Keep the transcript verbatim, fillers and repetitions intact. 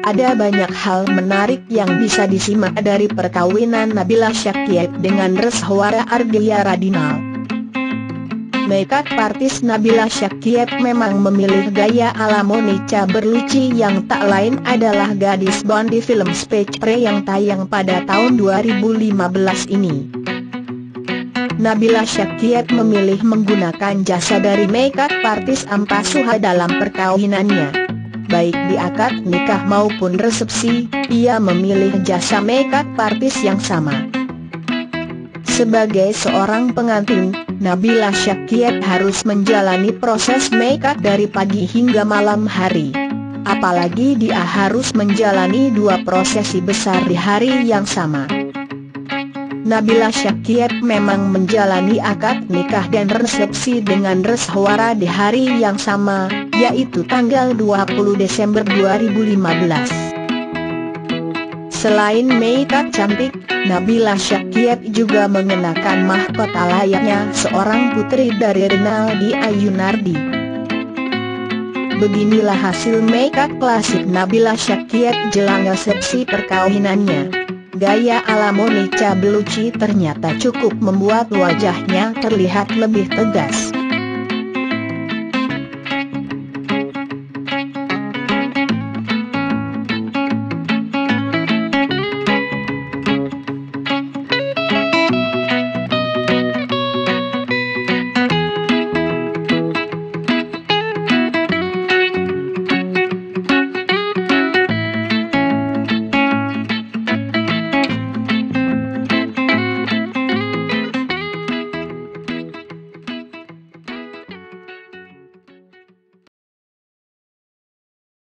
Ada banyak hal menarik yang bisa disimak dari perkawinan Nabila Syakib dengan Reswara Ardhya Radinal. Makeup artis Nabila Syakib memang memilih gaya ala Monica Belluci yang tak lain adalah gadis Bond di film Spectre yang tayang pada tahun dua ribu lima belas ini. Nabila Syakib memilih menggunakan jasa dari makeup artis Ampa Suha dalam perkawinannya. Baik di akad nikah maupun resepsi, ia memilih jasa makeup artis yang sama. Sebagai seorang pengantin, Nabila Syakib harus menjalani proses makeup dari pagi hingga malam hari. Apalagi dia harus menjalani dua prosesi besar di hari yang sama. Nabila Syakib memang menjalani akad nikah dan resepsi dengan Reswara di hari yang sama, yaitu tanggal dua puluh Desember dua ribu lima belas. Selain makeup cantik, Nabila Syakib juga mengenakan mahkota layaknya seorang putri dari Rinaldi Ayunardi. Beginilah hasil makeup klasik Nabila Syakib jelang resepsi perkawinannya. Gaya ala Monica Belluci ternyata cukup membuat wajahnya terlihat lebih tegas.